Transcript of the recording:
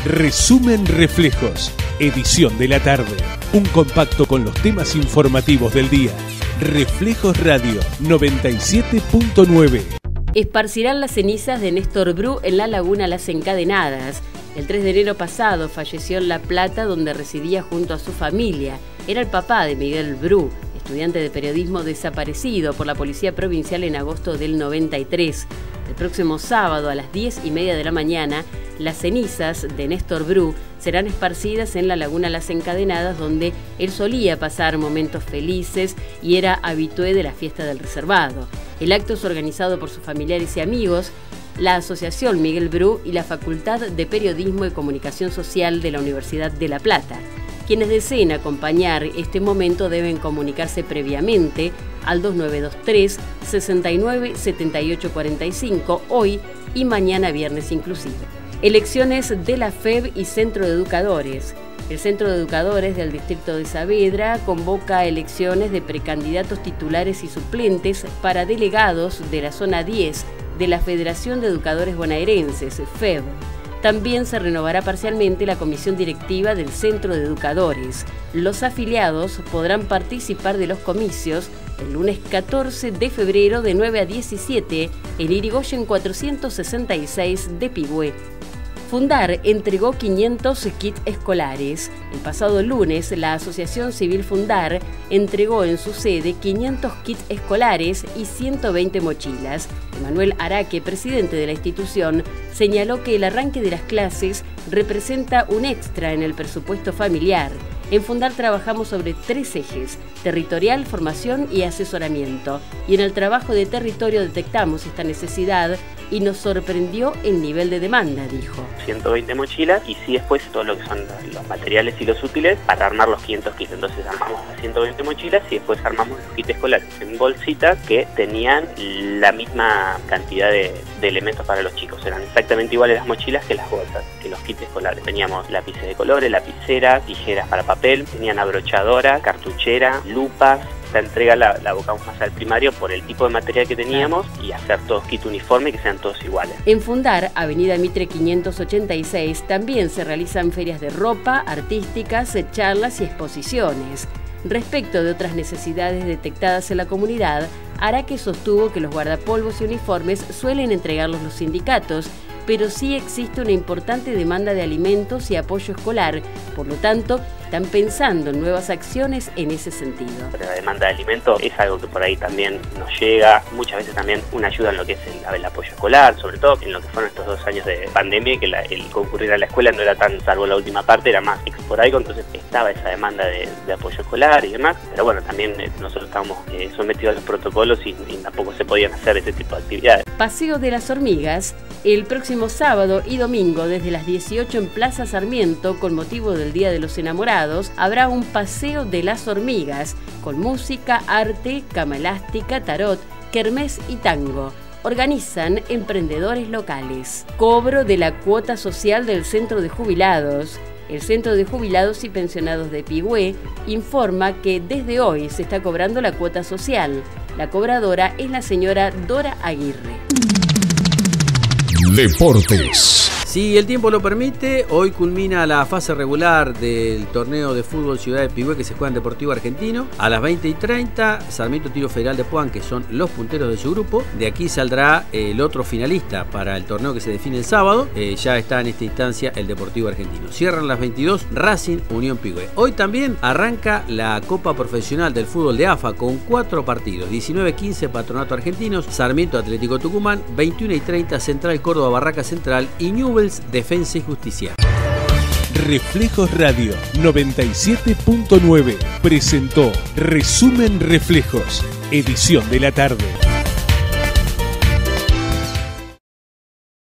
Resumen Reflejos, edición de la tarde. Un compacto con los temas informativos del día. Reflejos Radio 97.9. Esparcirán las cenizas de Néstor Bru en la laguna Las Encadenadas. El 3 de enero pasado falleció en La Plata, donde residía junto a su familia. Era el papá de Miguel Bru, estudiante de periodismo desaparecido por la Policía Provincial en agosto del 93. El próximo sábado a las 10:30 de la mañana, las cenizas de Néstor Bru serán esparcidas en la laguna Las Encadenadas, donde él solía pasar momentos felices y era habitué de la fiesta del reservado. El acto es organizado por sus familiares y amigos, la Asociación Miguel Bru y la Facultad de Periodismo y Comunicación Social de la Universidad de La Plata. Quienes deseen acompañar este momento deben comunicarse previamente al 2923 69 78 45 hoy y mañana viernes inclusive. Elecciones de la FEB y Centro de Educadores. El Centro de Educadores del Distrito de Saavedra convoca elecciones de precandidatos titulares y suplentes para delegados de la Zona 10 de la Federación de Educadores Bonaerenses, FEB. También se renovará parcialmente la comisión directiva del Centro de Educadores. Los afiliados podrán participar de los comicios el lunes 14 de febrero de 9 a 17 en Irigoyen 466 de Pigüé. Fundar entregó 500 kits escolares. El pasado lunes, la Asociación Civil Fundar entregó en su sede 500 kits escolares y 120 mochilas. Emanuel Araque, presidente de la institución, señaló que el arranque de las clases representa un extra en el presupuesto familiar. En Fundar trabajamos sobre 3 ejes: territorial, formación y asesoramiento. Y en el trabajo de territorio detectamos esta necesidad y nos sorprendió el nivel de demanda, dijo. 120 mochilas y sí después todo lo que son los materiales y los útiles para armar los 500 kits. Entonces armamos las 120 mochilas y después armamos los kits escolares en bolsitas que tenían la misma cantidad de elementos para los chicos. Eran exactamente iguales las mochilas que las bolsas, que los kits escolares. Teníamos lápices de colores, lapiceras, tijeras para papel, tenían abrochadora, cartuchera, lupas. La entrega la abocamos más al primario por el tipo de material que teníamos y hacer todos kits uniformes que sean todos iguales. En Fundar, Avenida Mitre 586, también se realizan ferias de ropa, artísticas, charlas y exposiciones. Respecto de otras necesidades detectadas en la comunidad, Araque sostuvo que los guardapolvos y uniformes suelen entregarlos los sindicatos, pero sí existe una importante demanda de alimentos y apoyo escolar. Por lo tanto, están pensando en nuevas acciones en ese sentido. La demanda de alimentos es algo que por ahí también nos llega. Muchas veces también una ayuda en lo que es el apoyo escolar, sobre todo en lo que fueron estos 2 años de pandemia, que el concurrir a la escuela no era tan, salvo la última parte, era más esporádico, entonces estaba esa demanda de apoyo escolar y demás. Pero bueno, también nosotros estábamos sometidos a los protocolos y tampoco se podían hacer ese tipo de actividades. Paseo de las Hormigas, el próximo sábado y domingo desde las 18 en Plaza Sarmiento, con motivo del Día de los Enamorados, habrá un paseo de las hormigas con música, arte, cama elástica, tarot, kermés y tango. Organizan emprendedores locales. Cobro de la cuota social del Centro de Jubilados. El Centro de Jubilados y Pensionados de Pigüé informa que desde hoy se está cobrando la cuota social. La cobradora es la señora Dora Aguirre. Deportes. Si el tiempo lo permite, hoy culmina la fase regular del torneo de fútbol Ciudad de Pigüé que se juega en Deportivo Argentino. A las 20:30, Sarmiento Tiro Federal de Puan, que son los punteros de su grupo. De aquí saldrá el otro finalista para el torneo que se define el sábado. Ya está en esta instancia el Deportivo Argentino. Cierran las 22, Racing Unión Pigüé. Hoy también arranca la Copa Profesional del Fútbol de AFA con 4 partidos. 19:15 Patronato Argentinos, Sarmiento Atlético Tucumán, 21:30 Central Córdoba Barraca Central y Newell's Defensa y Justicia. Reflejos Radio 97.9 presentó Resumen Reflejos, edición de la tarde.